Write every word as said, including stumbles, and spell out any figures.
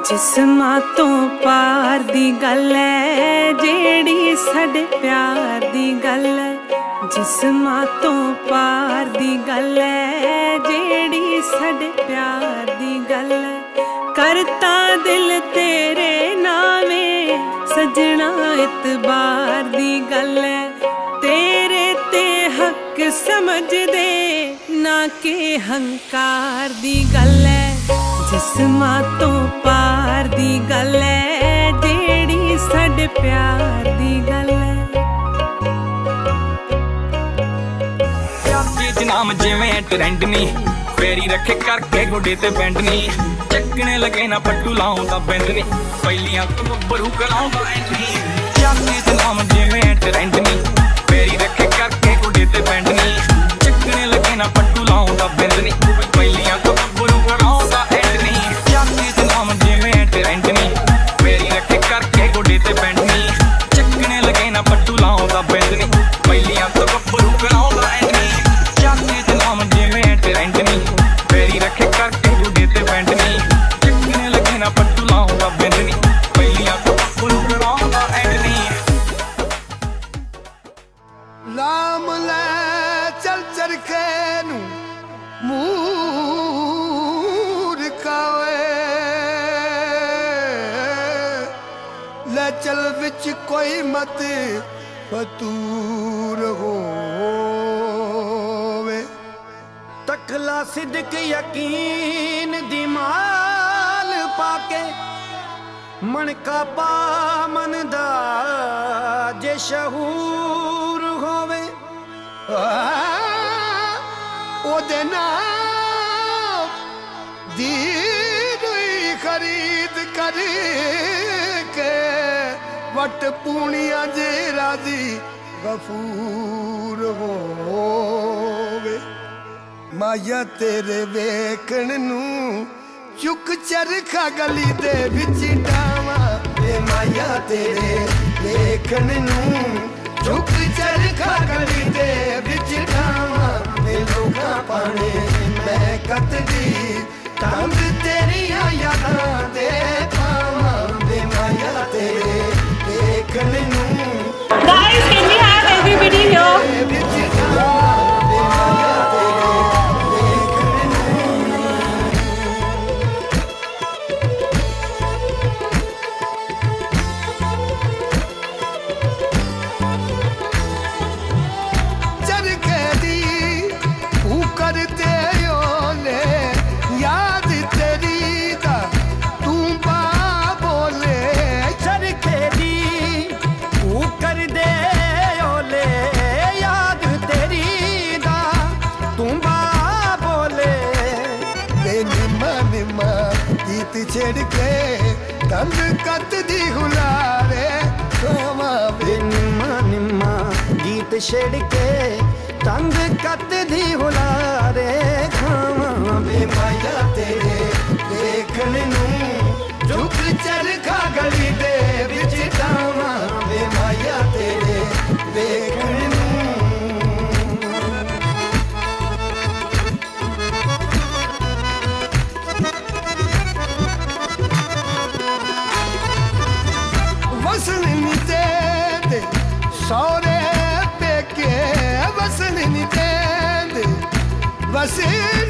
जिस्मां तो पार दी गल है जेड़ी साडे प्यार दी गल है। जिस्मां तो पार दी गल है जेड़ी साडे प्यार दी गल है। करता दिल तेरे नावे सजना इतबार दी गल है। तेरे ते हक समझ दे ना के हंकार दी गल है। जिस्मां तो पार दी गल है जेड़ी साडे प्यार दी गल है। नाम जिवें ट्रेंड नी फेरी रखे करके गोडे ते बैंड नी चकने लगे ना पट्टू लाऊंदा बैंड नी पहलियां तो बरू कराऊंदा एंड नी जाके नाम जिवें ट्रेंड नी फेरी रखे करके गोडे ते बैंड नी चकने लगे ना पट्टू लाऊंदा बैंड नी पहलियां तो बरू कराऊंदा एंड नी जाके नाम जिवें ट्रेंड नी फेरी रखे करके गोडे ते बैंड नी चकने लगे ना पट्टू लाऊंदा बैंड नी पहलियां तो बरू कराऊंदा एंड नी जाके नाम जिवें ट्रेंड नी फेरी रखे करके गोडे ते बैंड नी चकने लगे ना पट्टू लाऊंदा बैंड नी पहलियां तो बरू कराऊंदा एंड नी। नाम ले चल चरखे नू मूर्खावे ले चल विच कोई मत फतूर होवे। तकला सिद्क यकीन दी माल पाके मन का पामन दा जे शहूर होवे। ओदे नाम दी खरीद कर के वट पूनिया जे राजी गफूर होवे। माया तेरे वेखण नू चुक चरखा गली दे विच डावा ए माया तेरे वेखण नू चुक चरखा गली दे विच डावा ए लोगा पाने मैं कतदी तंग तेरिया यादां दे पावा ए माया तेरे वेखण नू। Guys, can we have everybody here? छेड़ के तंग कत दी हुलारे खावा वे निम्मा निम्मा गीत छेड़ के तंग कत दी हुलारे खावा वे माया तेरे देखण नू झुक चरखा गली दे विच डावा वे माया तेरे देखण नू। वसन नी देंदे सौरे पेके वसन नी देंदे वसन